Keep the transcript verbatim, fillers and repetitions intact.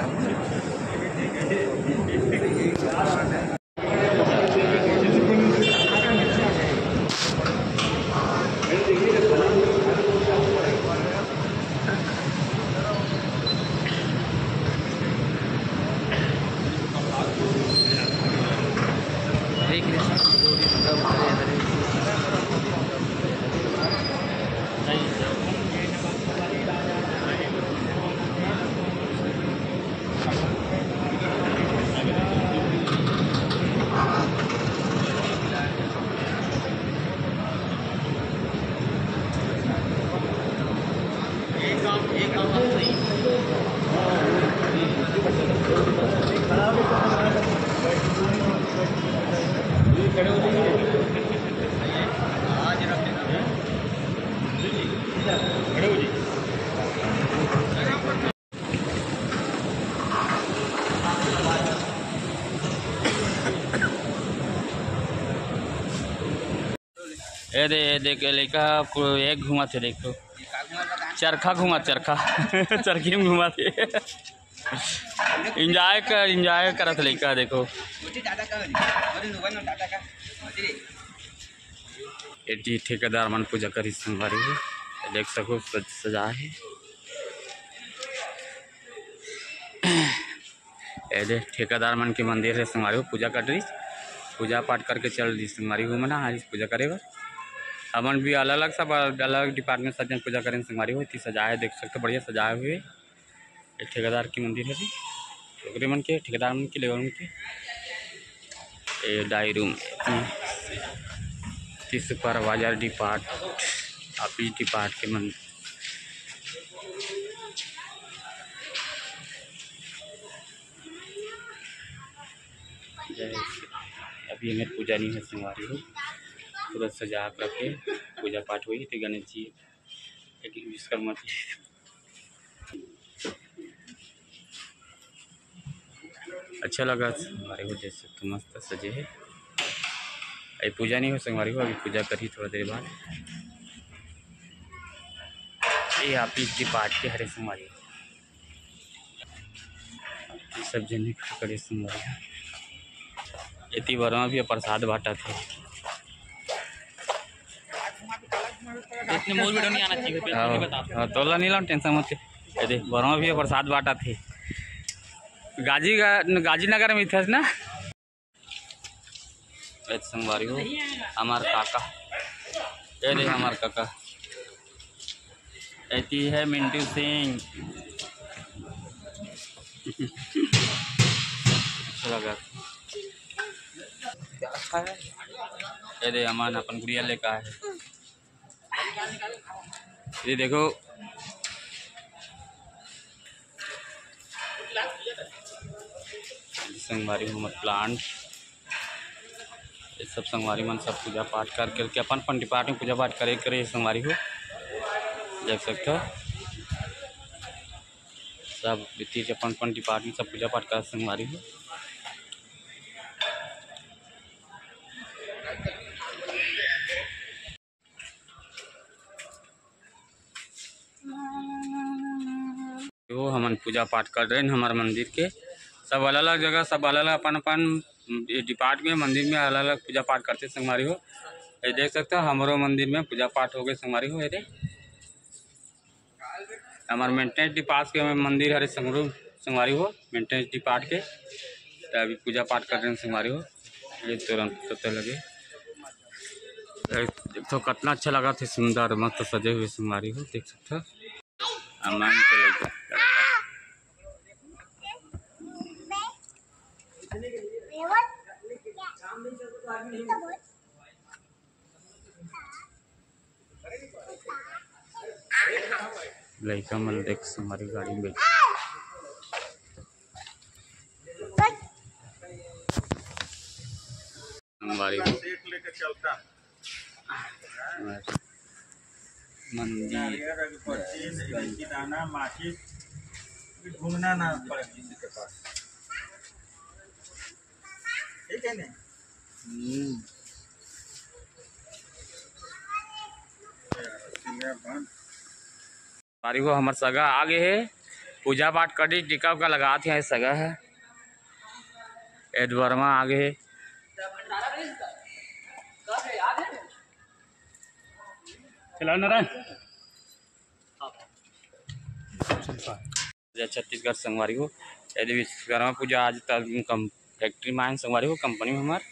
ए दे देख लड़का एक घुमा थे, देखो चरखा घुमा, चरखा चरखी में घुमा थे। इंजॉय कर इंजॉय करत लड़का, देखो ये ठेकेदार मन पूजा करी संगवारी है, देख सको सज सजा है। ए दे ठेकेदार मन के मंदिर है संगवारी हो, पूजा कर रही, पूजा पाठ करके चल रही संगवारी हो मना आज पूजा करेगा। हमन भी अलग अलग सब अलग डिपार्टमेंट सज्जन पूजा करें संगवारी हो, इतनी सजाए देख सकते बढ़िया सजाए हुए। एक ठेकेदार की मंदिर है, ओकरे मन के ठेकेदार मन के लेबर मन के ए dye room supervisor depart office depart के मन। अभी हमें पूजा नहीं है संगवारी हो, पूरा सजा कर रखे पूजा पाठ हुई थी गणेश जी एक विश्वकर्मा जी। अच्छा लगा संगवारी हो, जैसे तो मस्त सजे है। अभी पूजा नहीं हो संगवारी हो, अभी पूजा करी थोड़ा देर बाद। ये ऑफिस डिपार्ट के हरे संगवारी सब जने करे संगवारी। इतनी बार भी प्रसाद बांटा थे, इतने मोर वीडियो नहीं आना चाहिए। हाँ तोला नहीं ला टेंशन मत, देख बरवा भी प्रसाद बांटा थे। गाजी गाजीनगर में थे ना संगवारी हो। हमार काका ये देख हमार काका ऐसी है मिंटू सिंह। अच्छा लगा ये दे हमारा अपन गुड़िया लेका है। ये देखो संगवारी हो मत प्लांट, ये सब संगवारी मन सब पूजा पाठ कर करके अपन अपन डिपार्टमेंट पूजा पाठ करे करे संगवारी हो देख सकते हो। सब बीती अपन अपन डिपार्टमेंट सब पूजा पाठ कर संगवारी हो। वो हमन पूजा पाठ कर रहे हैं हमारे मंदिर के, सब अलग अलग जगह सब अलग अलग अपन अपन डिपार्टमेंट मंदिर में अलग अलग पूजा पाठ करते संगवारी हो। ये देख सकते हो हमारो मंदिर में पूजा पाठ हो गए संगवारी हो। ये हमारे मेंटेनेंस डिपार्ट के मंदिर हरे संगरू संगवारी हो, मेंटेनेंस डिपार्ट के अभी पूजा पाठ कर रहे हैं संगवारी हो। ये तुरंत पता लगे तो कितना अच्छा लगा थे, सुंदर मस्त सजे हुए संगवारी हो देख सकते हो। अमान के लड़का लड़का मन देख हमारी गाड़ी में हमारी लेके चलता मंदिर दाना माचिस घूमना ना पड़े किसी के पास, ठीक है ना। हमारी वो हमारे सगा आगे है पूजा पाठ कर दी, टीका उका लगा थे सगा है। एड वर्मा आगे है। चला नारायण छत्तीसगढ़ संगवारी हो यदि विश्वकर्मा पूजा आज तक फैक्ट्री में आए संगवारी हो कंपनी में हमारे